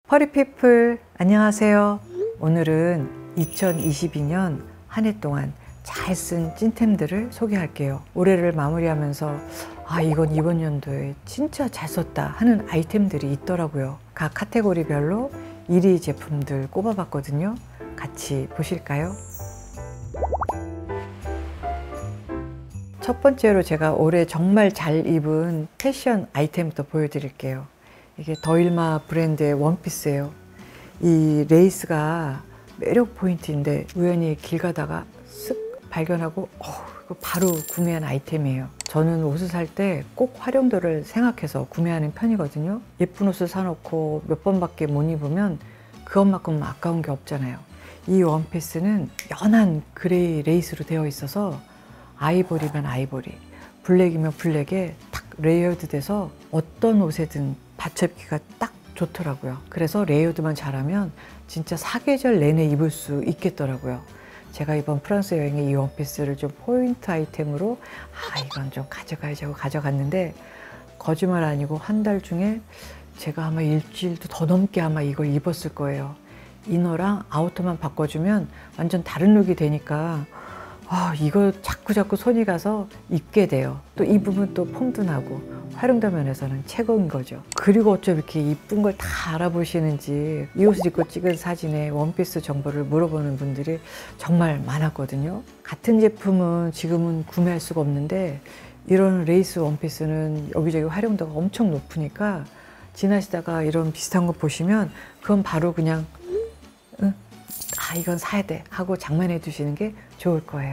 퍼리피플 안녕하세요. 오늘은 2022년 한 해 동안 잘 쓴 찐템들을 소개할게요. 올해를 마무리하면서 이건 이번 연도에 진짜 잘 썼다 하는 아이템들이 있더라고요. 각 카테고리별로 1위 제품들 꼽아봤거든요. 같이 보실까요? 첫 번째로 제가 올해 정말 잘 입은 패션 아이템부터 보여드릴게요. 이게 더일마 브랜드의 원피스예요. 이 레이스가 매력 포인트인데 우연히 길 가다가 쓱 발견하고 바로 구매한 아이템이에요. 저는 옷을 살 때 꼭 활용도를 생각해서 구매하는 편이거든요. 예쁜 옷을 사놓고 몇 번밖에 못 입으면 그것만큼 아까운 게 없잖아요. 이 원피스는 연한 그레이 레이스로 되어 있어서 아이보리면 아이보리, 블랙이면 블랙에 딱 레이어드 돼서 어떤 옷에든 받쳐입기가 딱 좋더라고요. 그래서 레이어드만 잘하면 진짜 사계절 내내 입을 수 있겠더라고요. 제가 이번 프랑스 여행에 이 원피스를 좀 포인트 아이템으로 이건 좀 가져가야지 하고 가져갔는데, 거짓말 아니고 한 달 중에 제가 아마 일주일도 더 넘게 아마 이걸 입었을 거예요. 이너랑 아우터만 바꿔주면 완전 다른 룩이 되니까 이거 자꾸 손이 가서 입게 돼요. 또 입으면 또 폼도 나고 활용도 면에서는 최고인 거죠. 그리고 어쩜 이렇게 이쁜 걸 다 알아보시는지 이 옷을 입고 찍은 사진에 원피스 정보를 물어보는 분들이 정말 많았거든요. 같은 제품은 지금은 구매할 수가 없는데 이런 레이스 원피스는 여기저기 활용도가 엄청 높으니까 지나시다가 이런 비슷한 거 보시면 그건 바로 그냥 이건 사야 돼 하고 장만해 두시는 게 좋을 거예요.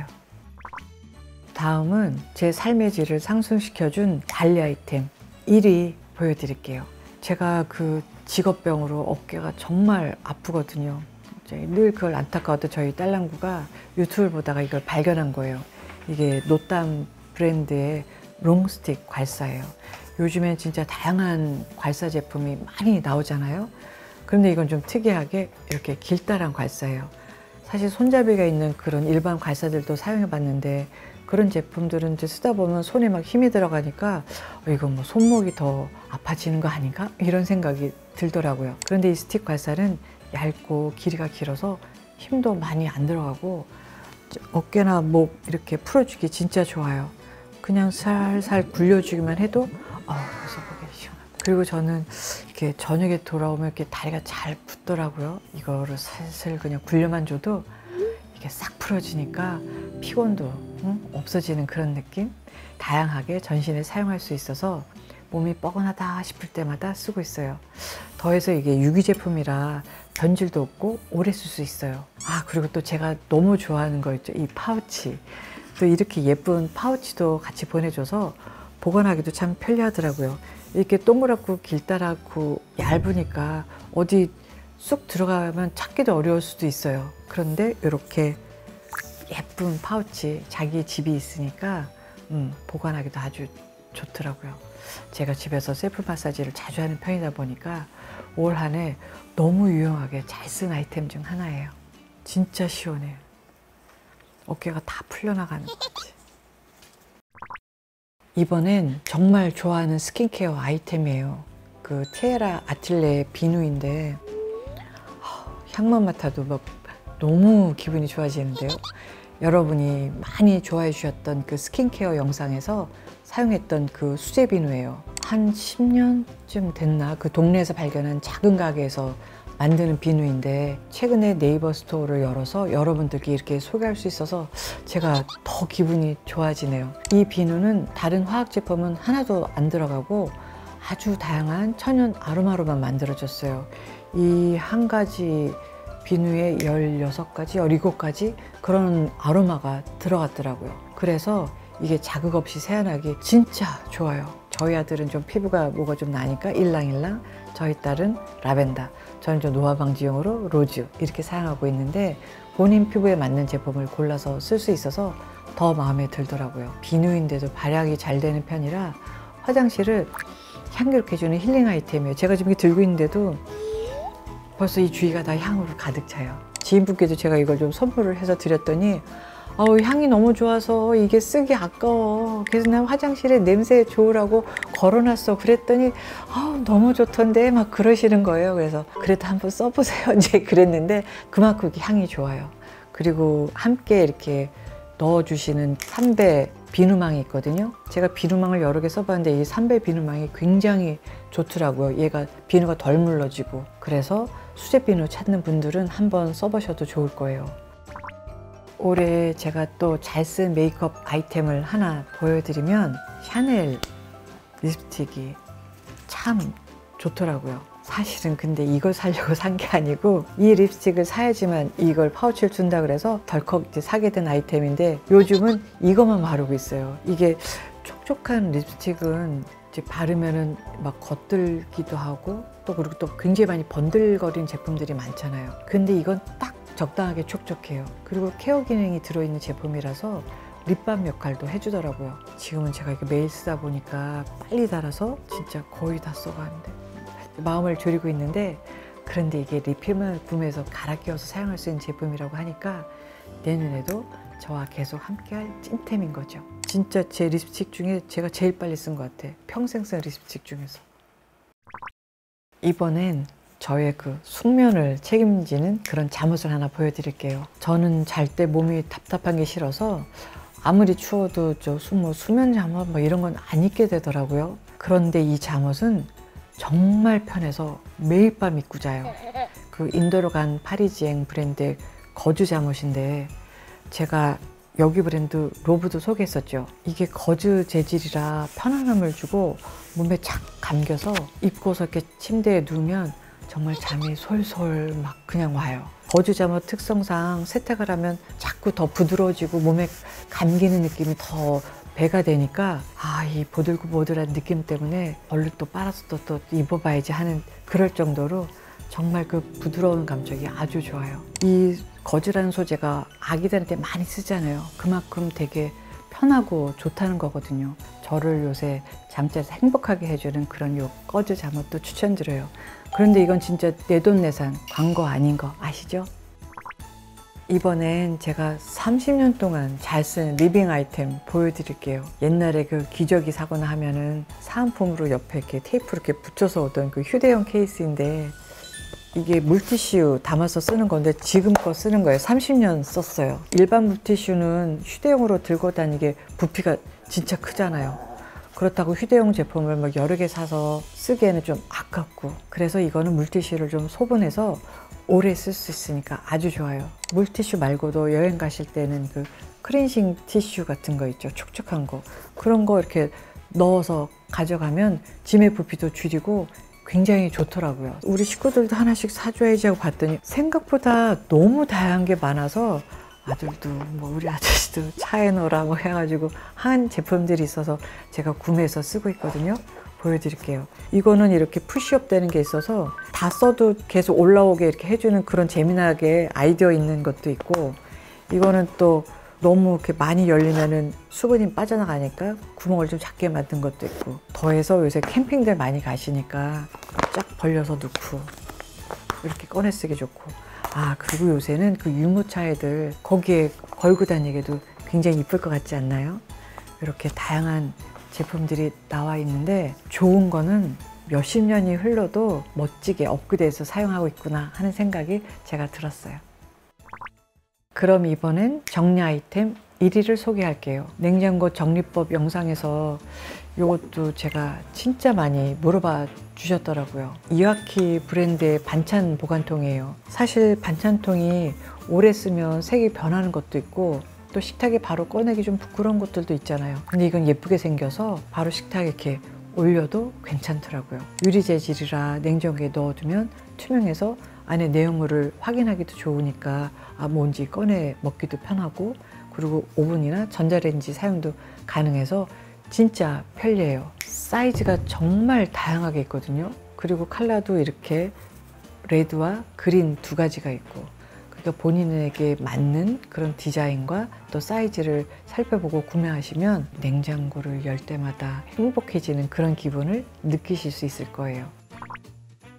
다음은 제 삶의 질을 상승시켜준 관리 아이템 1위 보여드릴게요. 제가 그 직업병으로 어깨가 정말 아프거든요. 늘 그걸 안타까워도 저희 딸랑구가 유튜브를 보다가 이걸 발견한 거예요. 이게 노담 브랜드의 롱스틱 괄사예요. 요즘엔 진짜 다양한 괄사 제품이 많이 나오잖아요. 그런데 이건 좀 특이하게 이렇게 길다란 괄사예요. 사실 손잡이가 있는 그런 일반 괄사들도 사용해 봤는데 그런 제품들은 이제 쓰다 보면 손에 막 힘이 들어가니까 이거 뭐 손목이 더 아파지는 거 아닌가? 이런 생각이 들더라고요. 그런데 이 스틱 괄사는 얇고 길이가 길어서 힘도 많이 안 들어가고 어깨나 목 이렇게 풀어주기 진짜 좋아요. 그냥 살살 굴려주기만 해도 그래서 보기 시원하다. 그리고 저는 이렇게 저녁에 돌아오면 이렇게 다리가 잘 붓더라고요. 이거를 슬슬 그냥 굴려만 줘도 이게 싹 풀어지니까 피곤도 없어지는 그런 느낌? 다양하게 전신에 사용할 수 있어서 몸이 뻐근하다 싶을 때마다 쓰고 있어요. 더해서 이게 유기 제품이라 변질도 없고 오래 쓸 수 있어요. 그리고 또 제가 너무 좋아하는 거 있죠. 이 파우치. 또 이렇게 예쁜 파우치도 같이 보내줘서 보관하기도 참 편리하더라고요. 이렇게 동그랗고 길다랗고 얇으니까 어디 쑥 들어가면 찾기도 어려울 수도 있어요. 그런데 이렇게 예쁜 파우치 자기 집이 있으니까 보관하기도 아주 좋더라고요. 제가 집에서 셀프 마사지를 자주 하는 편이다 보니까 올 한 해 너무 유용하게 잘 쓴 아이템 중 하나예요. 진짜 시원해요. 어깨가 다 풀려나가는 것 같지. 이번엔 정말 좋아하는 스킨케어 아이템이에요. 그 티에라 아틀레 비누인데 향만 맡아도 막 너무 기분이 좋아지는데요. 여러분이 많이 좋아해 주셨던 그 스킨케어 영상에서 사용했던 그 수제 비누예요. 한 10년쯤 됐나? 그 동네에서 발견한 작은 가게에서 만드는 비누인데 최근에 네이버 스토어를 열어서 여러분들께 이렇게 소개할 수 있어서 제가 더 기분이 좋아지네요. 이 비누는 다른 화학 제품은 하나도 안 들어가고 아주 다양한 천연 아로마로만 만들어졌어요. 이 한 가지 비누에 16가지, 17가지 그런 아로마가 들어갔더라고요. 그래서 이게 자극 없이 세안하기 진짜 좋아요. 저희 아들은 좀 피부가 뭐가 좀 나니까 일랑일랑, 저희 딸은 라벤더, 저는 좀 노화 방지용으로 로즈 이렇게 사용하고 있는데 본인 피부에 맞는 제품을 골라서 쓸 수 있어서 더 마음에 들더라고요. 비누인데도 발약이 잘 되는 편이라 화장실을 향기롭게 해주는 힐링 아이템이에요. 제가 지금 들고 있는데도 벌써 이 주위가 다 향으로 가득 차요. 지인분께도 제가 이걸 좀 선물을 해서 드렸더니 향이 너무 좋아서 이게 쓰기 아까워. 그래서 난 화장실에 냄새 좋으라고 걸어놨어. 그랬더니 너무 좋던데 막 그러시는 거예요. 그래서 그래도 한번 써보세요. 이제 그랬는데 그만큼 향이 좋아요. 그리고 함께 이렇게 넣어주시는 3배 비누망이 있거든요. 제가 비누망을 여러 개 써봤는데 이 3배 비누망이 굉장히 좋더라고요. 얘가 비누가 덜 물러지고. 그래서 수제 비누 찾는 분들은 한번 써보셔도 좋을 거예요. 올해 제가 또 잘 쓴 메이크업 아이템을 하나 보여드리면 샤넬 립스틱이 참 좋더라고요. 사실은 근데 이걸 사려고 산 게 아니고 이 립스틱을 사야지만 이걸 파우치를 준다 그래서 덜컥 이제 사게 된 아이템인데 요즘은 이것만 바르고 있어요. 이게 촉촉한 립스틱은 이제 바르면은 막 겉들기도 하고 그리고 또 굉장히 많이 번들거리는 제품들이 많잖아요. 근데 이건 딱 적당하게 촉촉해요. 그리고 케어 기능이 들어있는 제품이라서 립밤 역할도 해주더라고요. 지금은 제가 이게 매일 쓰다 보니까 빨리 닳아서 진짜 거의 다 써가는데 마음을 졸이고 있는데, 그런데 이게 리필만 구매해서 갈아 끼워서 사용할 수 있는 제품이라고 하니까 내년에도 저와 계속 함께할 찐템인 거죠. 진짜 제 립스틱 중에 제가 제일 빨리 쓴 것 같아. 평생 쓴 립스틱 중에서. 이번엔 저의 그 숙면을 책임지는 그런 잠옷을 하나 보여드릴게요. 저는 잘 때 몸이 답답한 게 싫어서 아무리 추워도 수면 잠옷 이런 건 안 입게 되더라고요. 그런데 이 잠옷은 정말 편해서 매일 밤 입고 자요. 그 인도로 간 파리지앵 브랜드의 거즈 잠옷인데 제가 여기 브랜드 로브도 소개했었죠. 이게 거즈 재질이라 편안함을 주고 몸에 착 감겨서 입고서 이렇게 침대에 누우면 정말 잠이 솔솔 막 그냥 와요. 거즈 잠옷 특성상 세탁을 하면 자꾸 더 부드러워지고 몸에 감기는 느낌이 더 배가 되니까 이 보들보들한 느낌 때문에 얼른 또 빨아서 또 입어봐야지 하는 그럴 정도로 정말 그 부드러운 감촉이 아주 좋아요. 이 거즈라는 소재가 아기들한테 많이 쓰잖아요. 그만큼 되게 편하고 좋다는 거거든요. 저를 요새 잠자리에서 행복하게 해주는 그런 요 거즈 잠옷도 추천드려요. 그런데 이건 진짜 내돈내산 광고 아닌 거 아시죠? 이번엔 제가 30년 동안 잘 쓴 리빙 아이템 보여드릴게요. 옛날에 그 기저귀 사거나 하면은 사은품으로 옆에 이렇게 테이프로 이렇게 붙여서 오던 그 휴대용 케이스인데 이게 물티슈 담아서 쓰는 건데 지금껏 쓰는 거예요. 30년 썼어요. 일반 물티슈는 휴대용으로 들고 다니게 부피가 진짜 크잖아요. 그렇다고 휴대용 제품을 막 여러 개 사서 쓰기에는 좀 아깝고, 그래서 이거는 물티슈를 좀 소분해서 오래 쓸 수 있으니까 아주 좋아요. 물티슈 말고도 여행 가실 때는 그 클렌징 티슈 같은 거 있죠. 촉촉한 거. 그런 거 이렇게 넣어서 가져가면 짐의 부피도 줄이고 굉장히 좋더라고요. 우리 식구들도 하나씩 사줘야지 하고 봤더니 생각보다 너무 다양한 게 많아서 아들도 우리 아저씨도 차에 넣으라고 해가지고 한 제품들이 있어서 제가 구매해서 쓰고 있거든요. 보여드릴게요. 이거는 이렇게 푸시업 되는 게 있어서 다 써도 계속 올라오게 이렇게 해주는 그런 재미나게 아이디어 있는 것도 있고, 이거는 또 너무 이렇게 많이 열리면은 수분이 빠져나가니까 구멍을 좀 작게 만든 것도 있고, 더해서 요새 캠핑들 많이 가시니까 쫙 벌려서 넣고 이렇게 꺼내 쓰기 좋고, 그리고 요새는 그 유모차애들 거기에 걸고 다니기도 굉장히 이쁠 것 같지 않나요? 이렇게 다양한 제품들이 나와 있는데 좋은 거는 몇십 년이 흘러도 멋지게 업그레이드해서 사용하고 있구나 하는 생각이 제가 들었어요. 그럼 이번엔 정리 아이템 1위를 소개할게요. 냉장고 정리법 영상에서 이것도 제가 진짜 많이 물어봐 주셨더라고요. 이와키 브랜드의 반찬 보관통이에요. 사실 반찬통이 오래 쓰면 색이 변하는 것도 있고 또 식탁에 바로 꺼내기 좀 부끄러운 것들도 있잖아요. 근데 이건 예쁘게 생겨서 바로 식탁에 이렇게 올려도 괜찮더라고요. 유리 재질이라 냉장고에 넣어두면 투명해서 안에 내용물을 확인하기도 좋으니까 뭔지 꺼내 먹기도 편하고, 그리고 오븐이나 전자레인지 사용도 가능해서 진짜 편리해요. 사이즈가 정말 다양하게 있거든요. 그리고 컬러도 이렇게 레드와 그린 두 가지가 있고, 그러니까 본인에게 맞는 그런 디자인과 또 사이즈를 살펴보고 구매하시면 냉장고를 열 때마다 행복해지는 그런 기분을 느끼실 수 있을 거예요.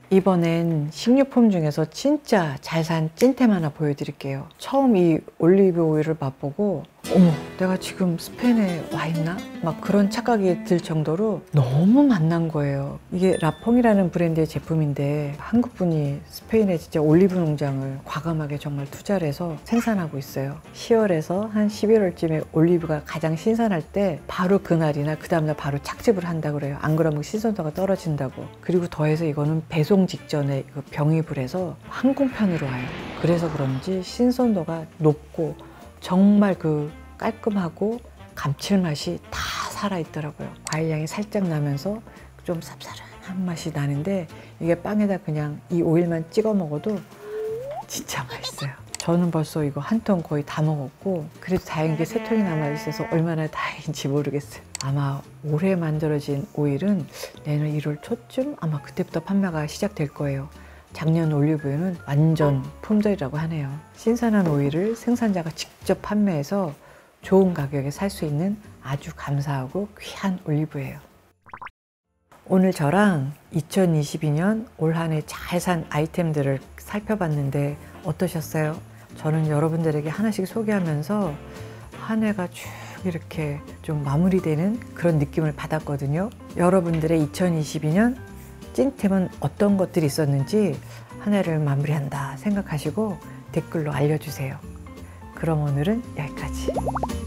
이번엔 식료품 중에서 진짜 잘 산 찐템 하나 보여드릴게요. 처음 이 올리브 오일을 맛보고 어머, 내가 지금 스페인에 와 있나? 막 그런 착각이 들 정도로 너무 맛난 거예요. 이게 라퐁이라는 브랜드의 제품인데 한국 분이 스페인에 진짜 올리브 농장을 과감하게 정말 투자를 해서 생산하고 있어요. 10월에서 한 11월쯤에 올리브가 가장 신선할 때 바로 그날이나 그 다음날 바로 착즙을 한다고 그래요. 안 그러면 신선도가 떨어진다고. 그리고 더해서 이거는 배송 직전에 병입을 해서 항공편으로 와요. 그래서 그런지 신선도가 높고 정말 그 깔끔하고 감칠맛이 다 살아있더라고요. 과일향이 살짝 나면서 좀 쌉싸름한 맛이 나는데 이게 빵에다 그냥 이 오일만 찍어 먹어도 진짜 맛있어요. 저는 벌써 이거 한 통 거의 다 먹었고 그래도 다행인 게 3통이 남아있어서 얼마나 다행인지 모르겠어요. 아마 올해 만들어진 오일은 내년 1월 초쯤 아마 그때부터 판매가 시작될 거예요. 작년 올리브유는 완전 품절이라고 하네요. 신선한 오일을 생산자가 직접 판매해서 좋은 가격에 살 수 있는 아주 감사하고 귀한 올리브예요. 오늘 저랑 2022년 올 한 해 잘 산 아이템들을 살펴봤는데 어떠셨어요? 저는 여러분들에게 하나씩 소개하면서 한 해가 쭉 이렇게 좀 마무리되는 그런 느낌을 받았거든요. 여러분들의 2022년 찐템은 어떤 것들이 있었는지 한 해를 마무리한다 생각하시고 댓글로 알려주세요. 그럼 오늘은 여기까지.